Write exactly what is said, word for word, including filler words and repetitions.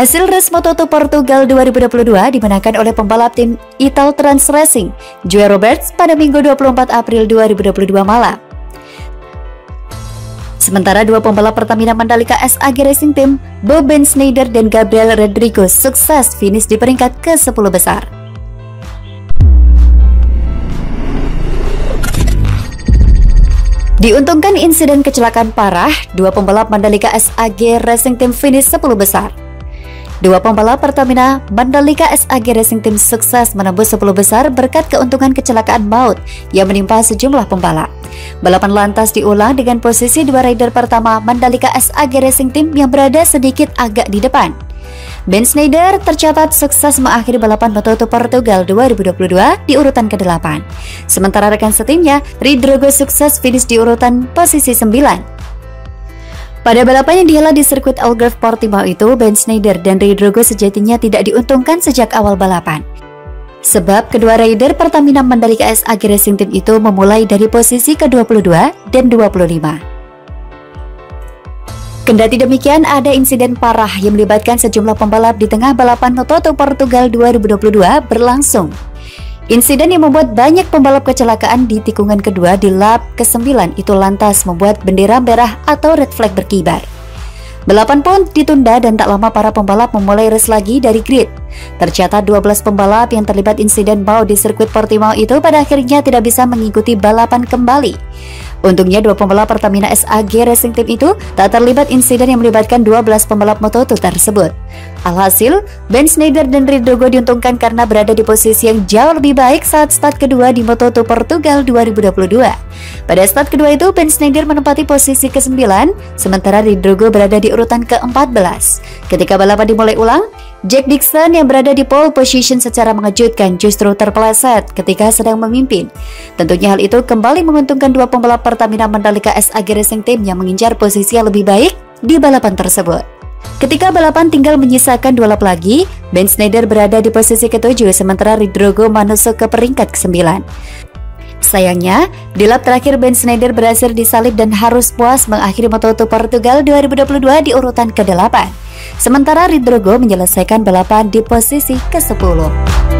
Hasil race Moto dua Portugal dua ribu dua puluh dua dimenangkan oleh pembalap tim Italtrans Racing, Joey Roberts pada Minggu dua puluh empat April dua ribu dua puluh dua malam. Sementara dua pembalap Pertamina Mandalika S A G Racing Team, Bo Bendsneyder dan Gabriel Rodrigo, sukses finish di peringkat ke sepuluh besar. Diuntungkan insiden kecelakaan parah, dua pembalap Mandalika S A G Racing Team finish sepuluh besar. Dua pembalap Pertamina Mandalika S A G Racing Team sukses menembus sepuluh besar berkat keuntungan kecelakaan maut yang menimpa sejumlah pembalap. Balapan lantas diulang dengan posisi dua rider pertama Mandalika S A G Racing Team yang berada sedikit agak di depan. Bendsneyder tercatat sukses mengakhiri balapan Moto dua Portugal dua ribu dua puluh dua di urutan kedelapan. Sementara rekan setimnya, Rodrigo sukses finish di urutan posisi sembilan. Pada balapan yang dihelat di sirkuit Algarve Portimao itu, Bendsneyder dan Rodrigo sejatinya tidak diuntungkan sejak awal balapan. Sebab kedua rider Pertamina Mandalika S A G Racing Team itu memulai dari posisi ke dua puluh dua dan dua puluh lima. Kendati demikian, ada insiden parah yang melibatkan sejumlah pembalap di tengah balapan Moto dua Portugal dua ribu dua puluh dua berlangsung. Insiden yang membuat banyak pembalap kecelakaan di tikungan kedua di lap kesembilan itu lantas membuat bendera merah atau red flag berkibar. Balapan pun ditunda dan tak lama para pembalap memulai race lagi dari grid. Tercatat dua belas pembalap yang terlibat insiden maut di sirkuit Portimao itu pada akhirnya tidak bisa mengikuti balapan kembali. Untungnya dua pembalap Pertamina S A G Racing Team itu tak terlibat insiden yang melibatkan dua belas pembalap Moto dua tersebut. Alhasil, Bendsneyder dan Rodrigo diuntungkan karena berada di posisi yang jauh lebih baik saat start kedua di Moto dua Portugal dua ribu dua puluh dua. Pada start kedua itu, Bendsneyder menempati posisi ke sembilan, sementara Rodrigo berada di urutan ke empat belas. Ketika balapan dimulai ulang, Jack Dixon yang berada di pole position secara mengejutkan justru terpeleset ketika sedang memimpin. Tentunya hal itu kembali menguntungkan dua pembalap Pertamina Mandalika S A G Racing Team yang mengincar posisi yang lebih baik di balapan tersebut. Ketika balapan tinggal menyisakan dua lap lagi, Bendsneyder berada di posisi ketujuh sementara Rodrigo masuk ke peringkat kesembilan. Sayangnya, di lap terakhir Bendsneyder berhasil disalip dan harus puas mengakhiri Moto dua Portugal dua ribu dua puluh dua di urutan ke delapan. Sementara Rodrigo menyelesaikan balapan di posisi ke sepuluh.